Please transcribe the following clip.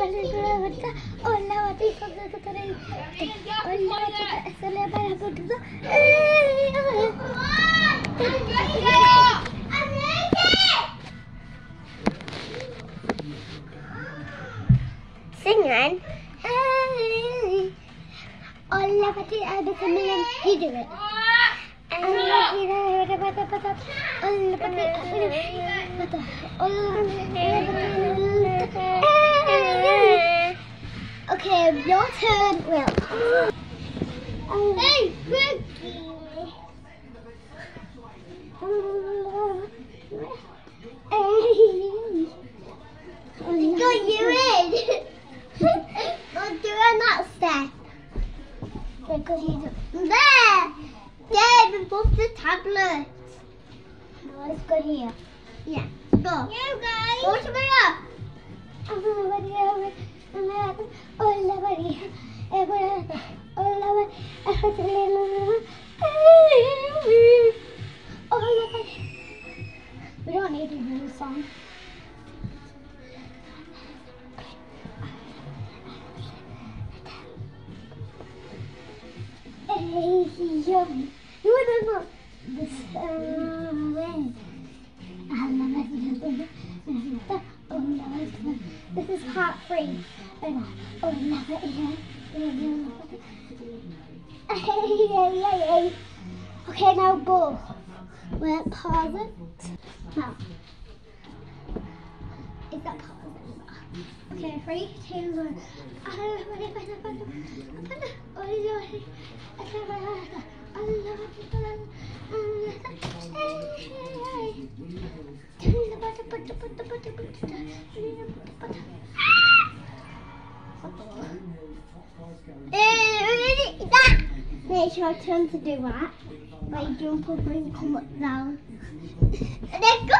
Singing. You do it. Okay, your turn, Will. Hey, Ricky. Got you in. Don't do that step. Because he's there. There, above the tablet. No, let's go here. Yeah, go. You guys. Go to me up. We don't need to do the song. You want to know this way? This is part 3. Okay, now go. We'll pause it. Now. Is that pause? Okay, 3, 2, 1. It's your turn to do that. Like jump up and come up down. And then go!